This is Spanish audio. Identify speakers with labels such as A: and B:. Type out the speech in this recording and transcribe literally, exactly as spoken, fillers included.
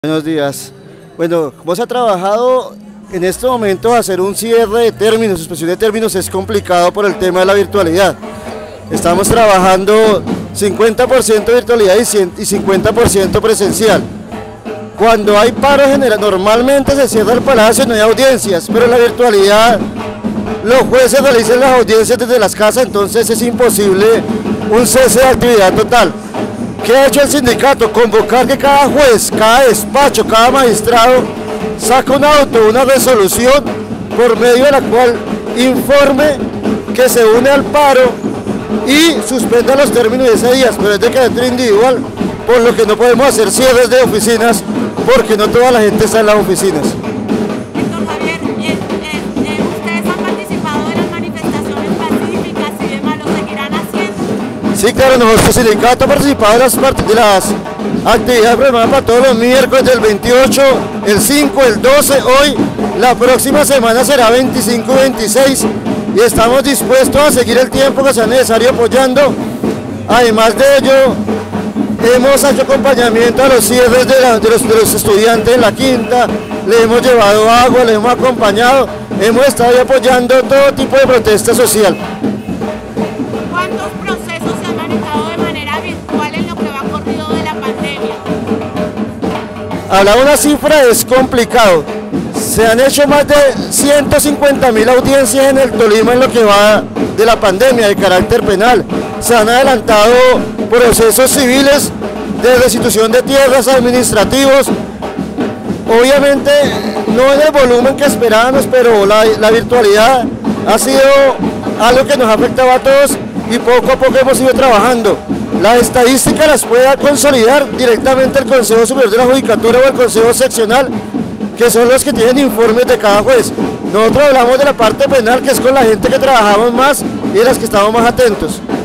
A: Buenos días. Bueno, como se ha trabajado en este momento hacer un cierre de términos, suspensión de términos es complicado por el tema de la virtualidad. Estamos trabajando cincuenta por ciento virtualidad y cincuenta por ciento presencial. Cuando hay paro general, normalmente se cierra el palacio y no hay audiencias, pero en la virtualidad los jueces realizan las audiencias desde las casas, entonces es imposible un cese de actividad total. ¿Qué ha hecho el sindicato? Convocar que cada juez, cada despacho, cada magistrado saca un auto, una resolución por medio de la cual informe que se une al paro y suspenda los términos de ese día, pero es de carácter individual, por lo que no podemos hacer cierres de oficinas porque no toda la gente está en las oficinas.
B: Héctor Javier, eh, eh, eh, ¿ustedes han participado de las manifestaciones pacíficas y demás? ¿Lo seguirán haciendo?
A: Sí, claro, nuestro sindicato ha participado de las, de las actividades programadas para todos los miércoles del veintiocho, el cinco, el doce, hoy, la próxima semana será veinticinco y veintiséis y estamos dispuestos a seguir el tiempo que sea necesario apoyando. Además de ello, hemos hecho acompañamiento a los cierres de, la, de, los, de los estudiantes en la quinta, le hemos llevado agua, le hemos acompañado, hemos estado apoyando todo tipo de protesta social.
B: ¿Cuántos procesos se han manejado de manera virtual en lo que va corrido de la pandemia?
A: Hablar una cifra es complicado. Se han hecho más de ciento cincuenta mil audiencias en el Tolima en lo que va de la pandemia de carácter penal. Se han adelantado procesos civiles de restitución de tierras administrativos. Obviamente no en el volumen que esperábamos, pero la, la virtualidad ha sido algo que nos ha afectado a todos y poco a poco hemos ido trabajando. Las estadísticas las puede consolidar directamente el Consejo Superior de la Judicatura o el Consejo Seccional, que son los que tienen informes de cada juez. Nosotros hablamos de la parte penal, que es con la gente que trabajamos más y de las que estamos más atentos.